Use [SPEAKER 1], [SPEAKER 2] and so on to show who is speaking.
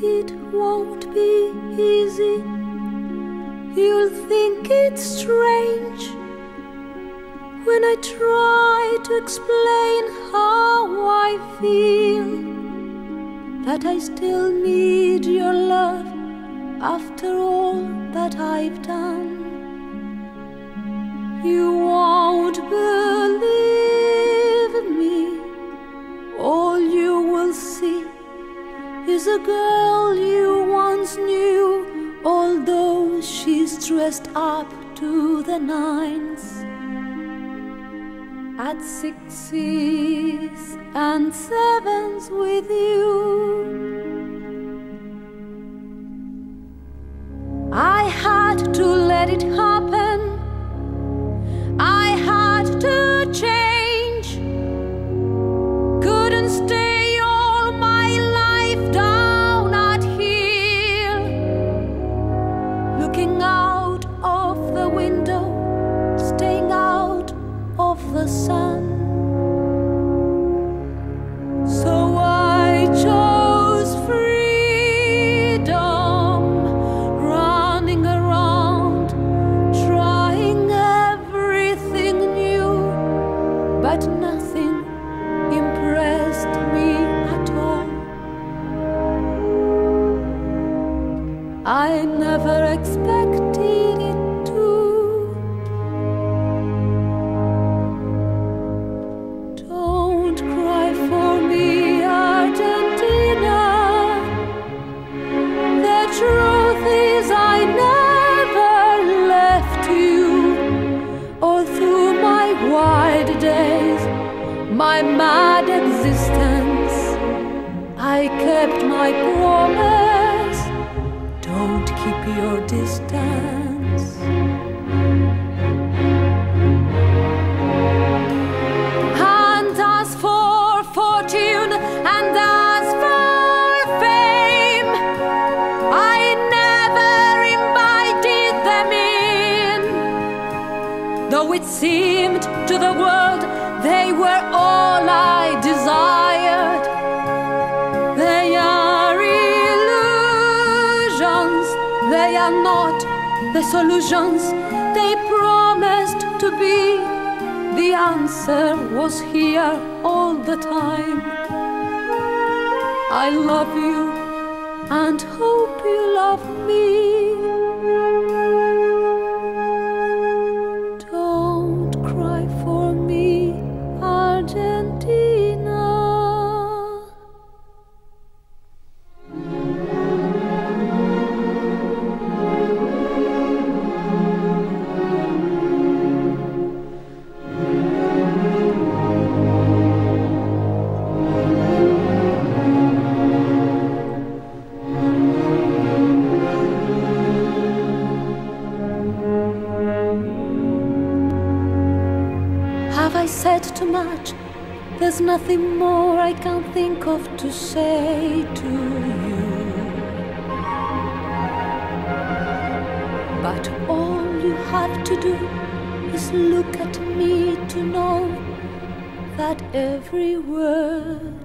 [SPEAKER 1] it won't be easy. You'll think it's strange when I try to explain how I feel, that I still need your love after all that I've done. You won't believe me. All you will see is a girl you once knew, although she's dressed up to the nines. At sixes and sevens with you. I had to let it happen. I had to change. Couldn't stay all my life down at heel, looking out of the window, staying out of the sun. So I chose freedom, running around, trying everything new, but nothing impressed me at all. I never expected it to. Don't cry for me, Argentina. The truth is I never left you. All through my wide days, my mad existence, I kept my promise. Don't keep your distance. And as for fortune and as for fame, I never invited them in, though it seemed to the world they were all I desired. They are illusions, they are not the solutions they promised to be. The answer was here all the time. I love you and hope you love me. Don't cry for me, Argentina. Have I said too much? There's nothing more I can think of to say to you. But all you have to do is look at me to know that every word